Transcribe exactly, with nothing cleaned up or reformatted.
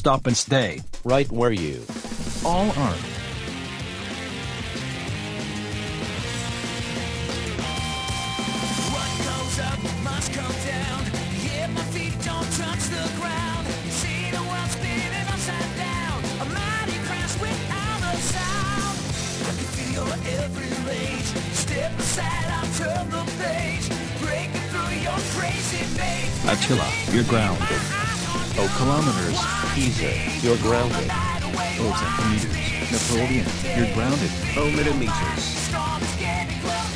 stop and stay. Right where you All are. What goes up must come down. Yeah, my feet don't touch the ground. See the world spinning upside down. A mighty crash without a sound. I can feel every rage. Step aside, I'll turn the page. Breaking through your crazy maze. Attila, you're grounded. Oh kilometers. Easy. You're grounded. Oh centimeters. Napoleon, you're grounded. Oh millimeters. Storm is getting close.